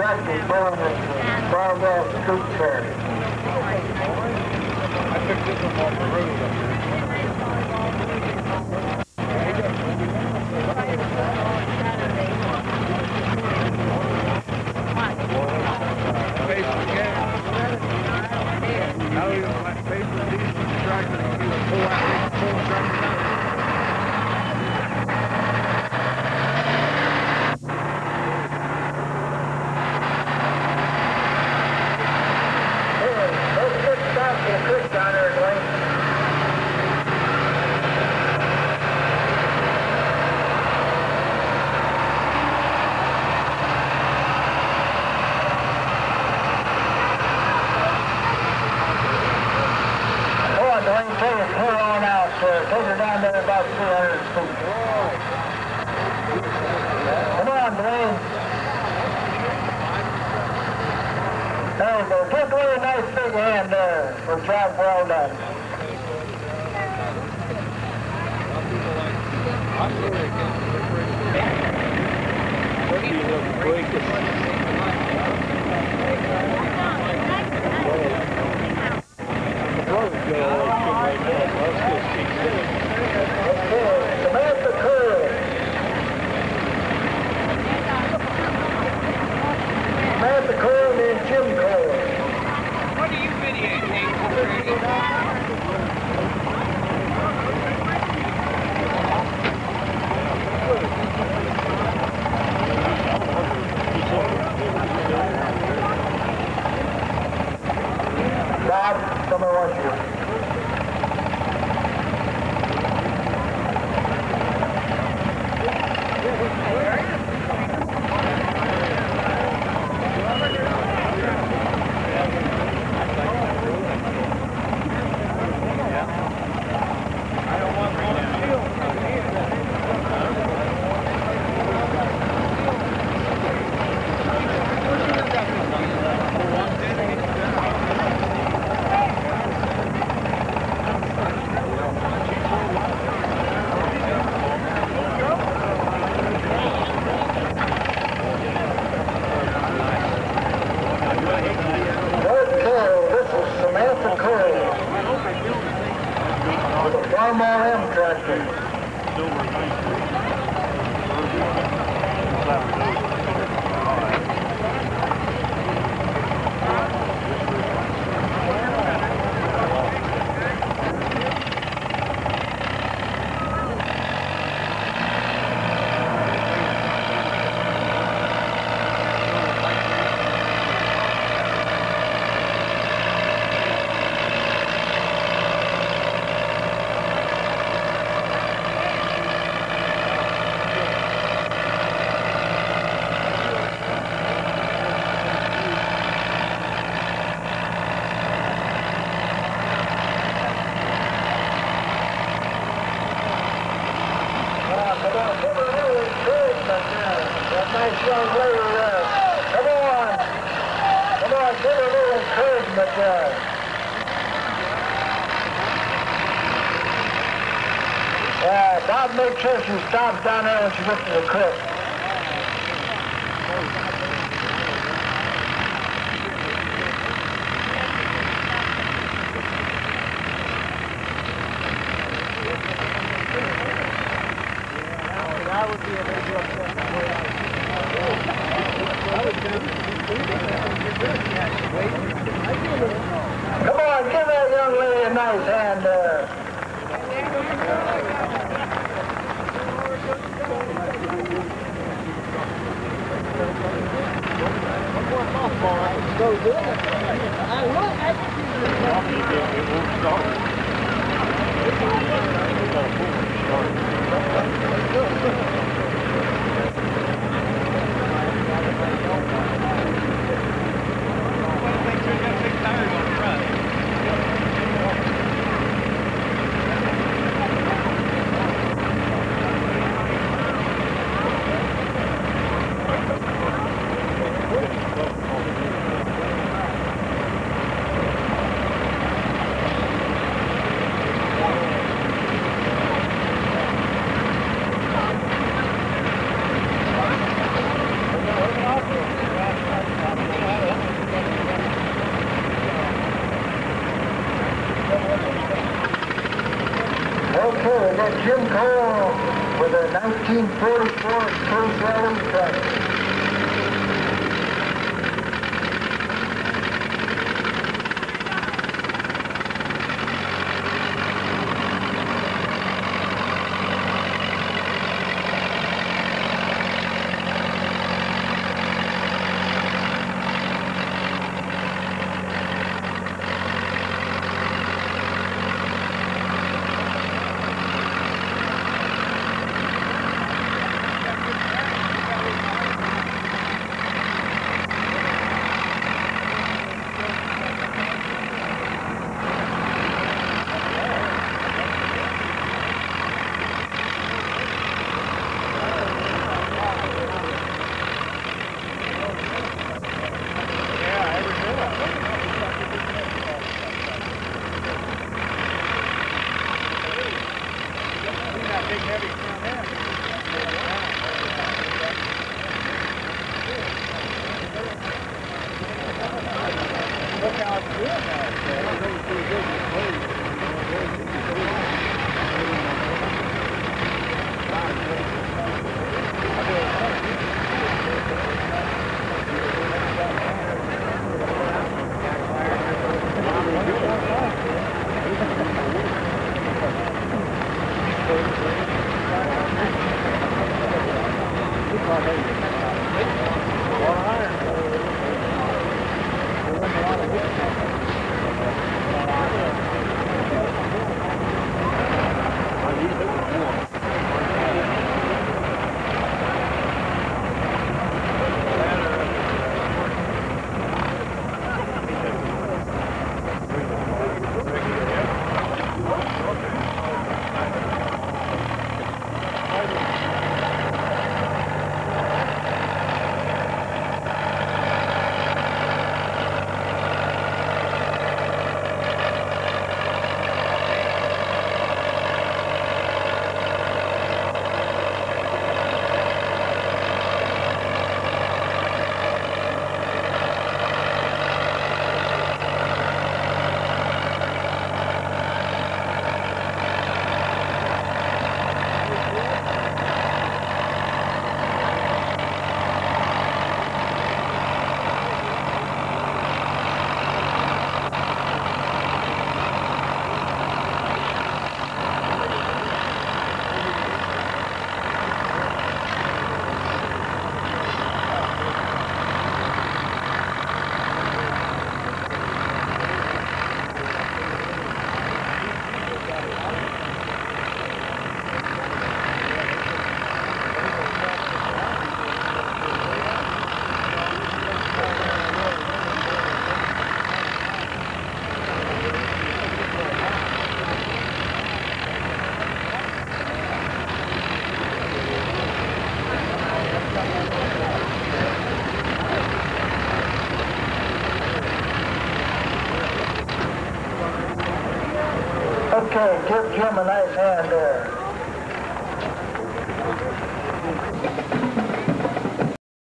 tractor pulling the Bellville scoop trailer. I took this one off the road up here. Now you don't like pay for these tractors, you can pull out these full tractors. Take her down there about 300 feet. Come on, Dwayne. There we go. Take away a nice big hand there for a job well done. Samantha Curl. Samantha Curl and Jim Curl. What are you videotaping? Bob, someone wants you. Nice young lady there. Come on, give her a little encouragement there. Yeah, Bob, make sure she stops down there when she gets to the creek. That would be a big upset. Come on, give that young lady a nice hand there. Jim Cole with a 1944 Space Rally truck. Okay, give Jim a nice hand there.